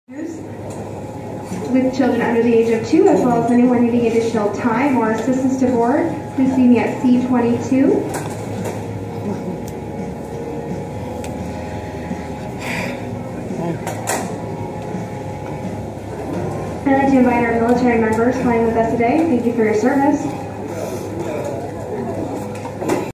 with children under the age of 2, as well as anyone needing additional time or assistance to board, please see me at C22. I'd like to invite our military members flying with us today. Thank you for your service.